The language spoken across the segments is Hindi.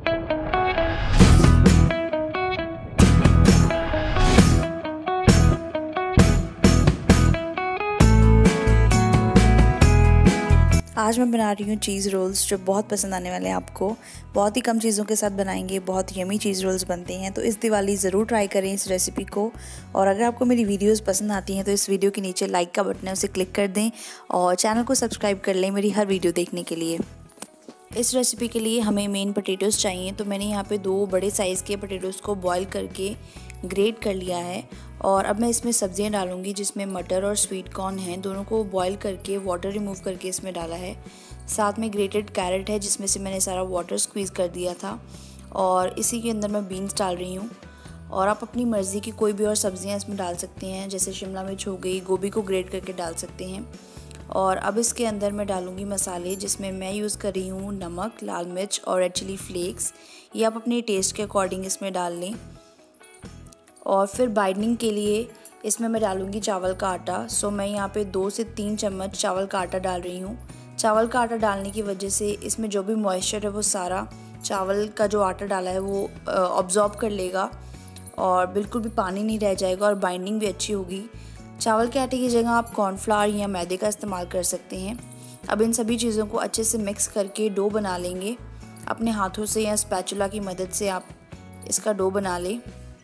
आज मैं बना रही हूँ चीज़ रोल्स जो बहुत पसंद आने वाले हैं आपको। बहुत ही कम चीज़ों के साथ बनाएंगे, बहुत यमी चीज़ रोल्स बनते हैं। तो इस दिवाली ज़रूर ट्राई करें इस रेसिपी को। और अगर आपको मेरी वीडियोस पसंद आती हैं तो इस वीडियो के नीचे लाइक का बटन है, उसे क्लिक कर दें और चैनल को सब्सक्राइब कर लें मेरी हर वीडियो देखने के लिए। इस रेसिपी के लिए हमें मेन पोटैटोज़ चाहिए। तो मैंने यहाँ पे 2 बड़े साइज़ के पोटैटोज़ को बॉईल करके ग्रेट कर लिया है। और अब मैं इसमें सब्जियां डालूंगी जिसमें मटर और स्वीट कॉर्न हैं। दोनों को बॉईल करके वाटर रिमूव करके इसमें डाला है। साथ में ग्रेटेड कैरेट है जिसमें से मैंने सारा वाटर स्क्वीज़ कर दिया था। और इसी के अंदर मैं बीन्स डाल रही हूँ। और आप अपनी मर्ज़ी की कोई भी और सब्जियाँ इसमें डाल सकते हैं, जैसे शिमला मिर्च हो गई, गोभी को ग्रेट करके डाल सकते हैं। और अब इसके अंदर मैं डालूंगी मसाले, जिसमें मैं यूज़ कर रही हूँ नमक, लाल मिर्च और रेड चिली फ्लेक्स। ये आप अपने टेस्ट के अकॉर्डिंग इसमें डाल लें। और फिर बाइंडिंग के लिए इसमें मैं डालूंगी चावल का आटा। सो मैं यहाँ पे 2 से 3 चम्मच चावल का आटा डाल रही हूँ। चावल का आटा डालने की वजह से इसमें जो भी मॉइस्चर है वो सारा चावल का जो आटा डाला है वो ऑब्जॉर्ब कर लेगा और बिल्कुल भी पानी नहीं रह जाएगा और बाइंडिंग भी अच्छी होगी। चावल के आटे की जगह आप कॉर्नफ्लावर या मैदे का इस्तेमाल कर सकते हैं। अब इन सभी चीज़ों को अच्छे से मिक्स करके डो बना लेंगे। अपने हाथों से या स्पैचुला की मदद से आप इसका डो बना लें।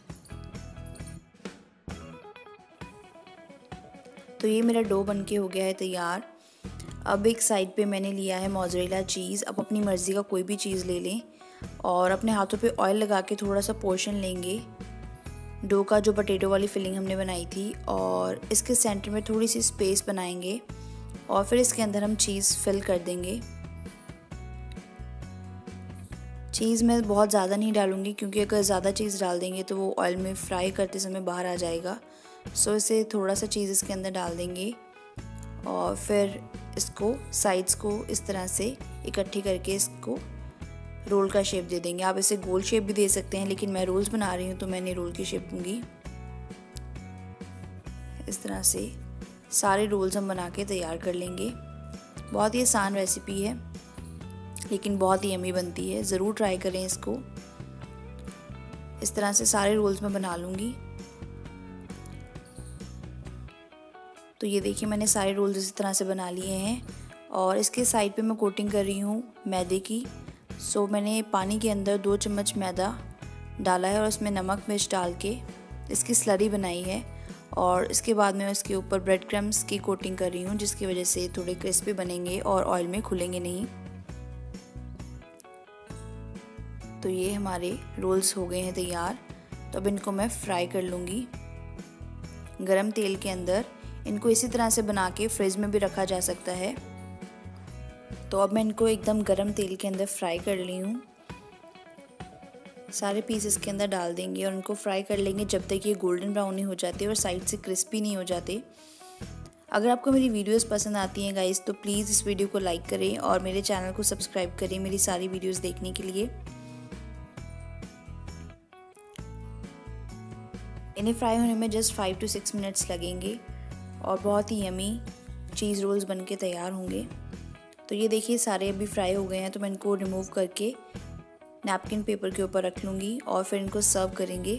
तो ये मेरा डो बनके हो गया है तैयार। अब एक साइड पे मैंने लिया है मोज़रेला चीज़। अब अपनी मर्ज़ी का कोई भी चीज़ ले लें और अपने हाथों पे ऑयल लगा के थोड़ा सा पोर्शन लेंगे डो का, जो पोटैटो वाली फिलिंग हमने बनाई थी, और इसके सेंटर में थोड़ी सी स्पेस बनाएंगे और फिर इसके अंदर हम चीज़ फिल कर देंगे। चीज़ मैं बहुत ज़्यादा नहीं डालूँगी क्योंकि अगर ज़्यादा चीज़ डाल देंगे तो वो ऑयल में फ्राई करते समय बाहर आ जाएगा। सो इसे थोड़ा सा चीज़ इसके अंदर डाल देंगे और फिर इसको साइड्स को इस तरह से इकट्ठी करके इसको रोल का शेप दे देंगे। आप इसे गोल शेप भी दे सकते हैं, लेकिन मैं रोल्स बना रही हूँ तो मैंने रोल की शेप दूंगी। इस तरह से सारे रोल्स हम बना के तैयार कर लेंगे। बहुत ही आसान रेसिपी है लेकिन बहुत ही यम्मी बनती है, ज़रूर ट्राई करें इसको। इस तरह से सारे रोल्स मैं बना लूँगी। तो ये देखिए मैंने सारे रोल्स इस तरह से बना लिए हैं और इसके साइड पे मैं कोटिंग कर रही हूँ मैदे की। सो मैंने पानी के अंदर 2 चम्मच मैदा डाला है और उसमें नमक मिर्च डाल के इसकी स्लरी बनाई है। और इसके बाद मैं इसके ऊपर ब्रेड क्रम्स की कोटिंग कर रही हूँ, जिसकी वजह से थोड़े क्रिस्पी बनेंगे और ऑयल में खुलेंगे नहीं। तो ये हमारे रोल्स हो गए हैं तैयार। तो अब इनको मैं फ्राई कर लूँगी गरम तेल के अंदर। इनको इसी तरह से बना के फ्रिज में भी रखा जा सकता है। तो अब मैं इनको एकदम गरम तेल के अंदर फ्राई कर ली हूँ। सारे पीस इसके अंदर डाल देंगे और इनको फ्राई कर लेंगे जब तक ये गोल्डन ब्राउन नहीं हो जाते और साइड से क्रिस्पी नहीं हो जाते। अगर आपको मेरी वीडियोस पसंद आती हैं गाइस तो प्लीज़ इस वीडियो को लाइक करें और मेरे चैनल को सब्सक्राइब करें मेरी सारी वीडियोस देखने के लिए। इन्हें फ्राई होने में जस्ट 5 to 6 मिनट्स लगेंगे और बहुत ही यमी चीज़ रोल्स बन के तैयार होंगे। तो ये देखिए सारे अभी फ्राई हो गए हैं। तो मैं इनको रिमूव करके नैपकिन पेपर के ऊपर रख लूँगी और फिर इनको सर्व करेंगे।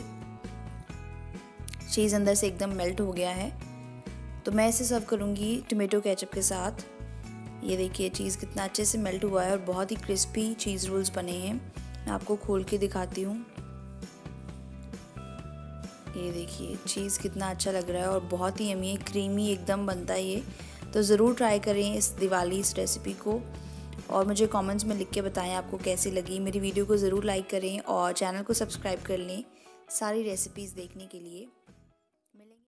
चीज़ अंदर से एकदम मेल्ट हो गया है। तो मैं इसे सर्व करूँगी टोमेटो केचप के साथ। ये देखिए चीज़ कितना अच्छे से मेल्ट हुआ है और बहुत ही क्रिस्पी चीज़ रोल्स बने हैं। मैं आपको खोल के दिखाती हूँ। ये देखिए चीज़ कितना अच्छा लग रहा है और बहुत ही यम्मी क्रीमी एकदम बनता है ये। तो ज़रूर ट्राई करें इस दिवाली इस रेसिपी को और मुझे कमेंट्स में लिख के बताएं आपको कैसी लगी। मेरी वीडियो को ज़रूर लाइक करें और चैनल को सब्सक्राइब कर लें सारी रेसिपीज़ देखने के लिए।